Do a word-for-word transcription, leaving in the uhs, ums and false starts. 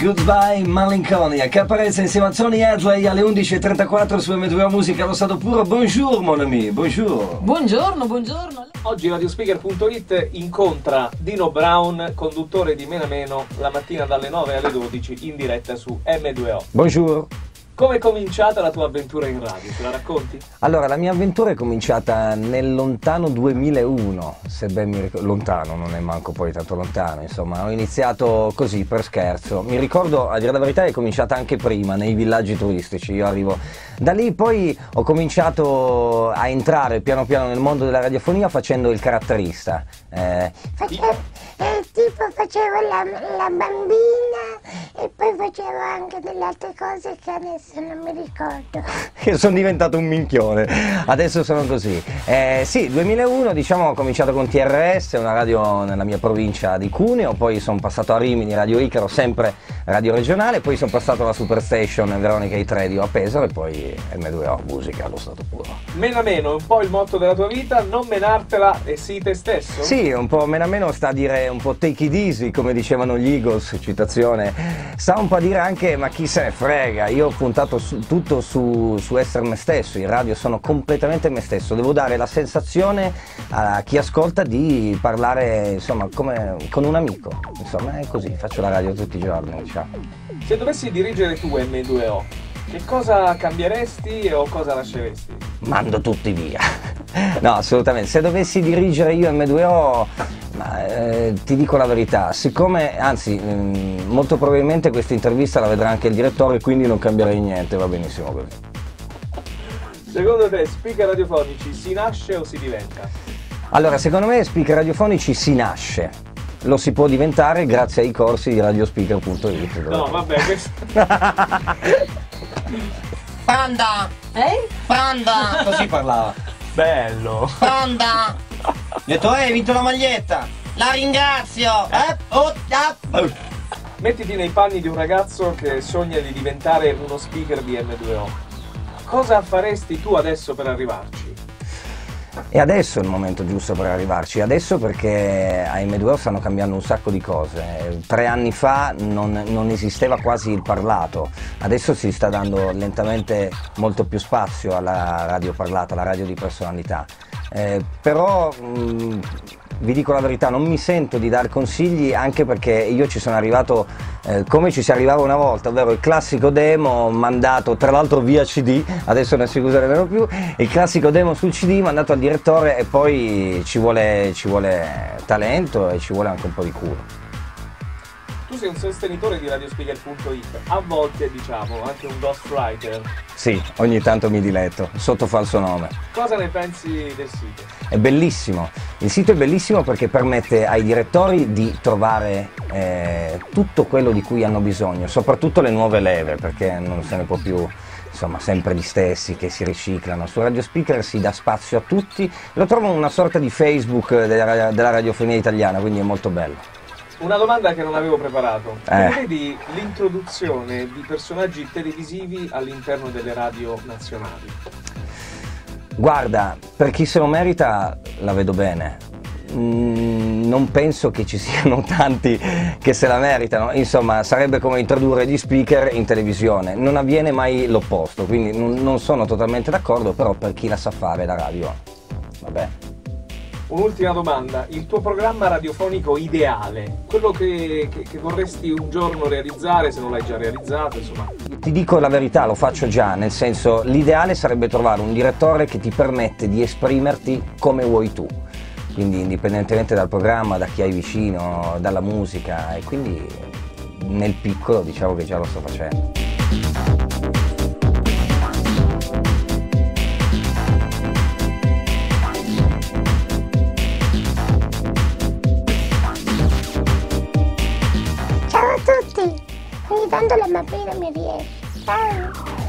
Goodbye Malinconia, che apparezza insieme a Tony Hadley alle undici e trentaquattro su emme due o Musica allo stato puro. Bonjour mon ami, bonjour. Buongiorno, buongiorno. Oggi Radiospeaker punto it incontra Dino Brown, conduttore di Meno a Meno, la mattina dalle nove alle dodici in diretta su emme due o. Bonjour. Come è cominciata la tua avventura in radio? Ce la racconti? Allora, la mia avventura è cominciata nel lontano duemilauno, se ben mi ricordo, lontano, non è manco poi tanto lontano, insomma, ho iniziato così per scherzo. Mi ricordo, a dire la verità, è cominciata anche prima, nei villaggi turistici, io arrivo da lì, poi ho cominciato a entrare piano piano nel mondo della radiofonia facendo il caratterista. Eh, Facevo, eh, tipo facevo la, la bambina e poi facevo anche delle altre cose che adesso non mi ricordo. Che sono diventato un minchione, adesso sono così. Eh, sì, duemilauno, diciamo, ho cominciato con T R S, una radio nella mia provincia di Cuneo, poi sono passato a Rimini, Radio Icaro, sempre radio regionale, poi sono passato alla Superstation Veronica I Radio a Pesaro e poi emme due o Musica allo stato puro. Meno a meno è un po' il motto della tua vita, non menartela e sii te stesso? Sì, un po' meno a meno sta a dire un po' take it easy, come dicevano gli Eagles, citazione. Sta un po' a dire anche ma chi se ne frega, io ho puntato su, tutto su, su essere me stesso, in radio sono completamente me stesso, devo dare la sensazione a chi ascolta di parlare insomma come con un amico, insomma è così, faccio la radio tutti i giorni, diciamo. Se dovessi dirigere tu emme due o, che cosa cambieresti o cosa lasceresti? Mando tutti via. No, assolutamente, se dovessi dirigere io emme due o, ma, eh, ti dico la verità, siccome, anzi, mh, molto probabilmente questa intervista la vedrà anche il direttore, quindi non cambierei niente, va benissimo così. Secondo te speaker radiofonici si nasce o si diventa? Allora, secondo me speaker radiofonici si nasce, lo si può diventare grazie ai corsi di Radiospeaker punto it. No, vabbè, questo... Panda! Eh? Panda! Così parlava. Bello! Panda! Detto, eh, hai vinto la maglietta! La ringrazio! Eh? Oh, ah. Oh. Mettiti nei panni di un ragazzo che sogna di diventare uno speaker di emme due o. Cosa faresti tu adesso per arrivarci? E adesso è il momento giusto per arrivarci, adesso perché a emme due o stanno cambiando un sacco di cose. Tre anni fa non, non esisteva quasi il parlato, adesso si sta dando lentamente molto più spazio alla radio parlata, alla radio di personalità. Eh, però mh, vi dico la verità, non mi sento di dar consigli, anche perché io ci sono arrivato eh, come ci si arrivava una volta, ovvero il classico demo mandato, tra l'altro via C D, adesso non si usa nemmeno più, il classico demo sul C D mandato al direttore, e poi ci vuole, ci vuole talento e ci vuole anche un po' di cura. Tu sei un sostenitore di Radiospeaker punto it, a volte diciamo anche un ghostwriter. Sì, ogni tanto mi diletto, sotto falso nome. Cosa ne pensi del sito? È bellissimo, il sito è bellissimo perché permette ai direttori di trovare eh, tutto quello di cui hanno bisogno, soprattutto le nuove leve, perché non se ne può più, insomma, sempre gli stessi che si riciclano. Su Radiospeaker si dà spazio a tutti, lo trovo una sorta di Facebook della, della radiofonia italiana, quindi è molto bello. Una domanda che non avevo preparato. Eh. Come vedi l'introduzione di personaggi televisivi all'interno delle radio nazionali? Guarda, per chi se lo merita la vedo bene. Mm, non penso che ci siano tanti che se la meritano, insomma sarebbe come introdurre gli speaker in televisione, non avviene mai l'opposto, quindi non, non sono totalmente d'accordo, però per chi la sa fare la radio, vabbè. Un'ultima domanda, il tuo programma radiofonico ideale, quello che, che, che vorresti un giorno realizzare, se non l'hai già realizzato, insomma. Ti dico la verità, lo faccio già, nel senso, l'ideale sarebbe trovare un direttore che ti permette di esprimerti come vuoi tu, quindi indipendentemente dal programma, da chi hai vicino, dalla musica, e quindi nel piccolo diciamo che già lo sto facendo. Ciao a tutti! Ogni tanto la mappina mi riesce. Ciao!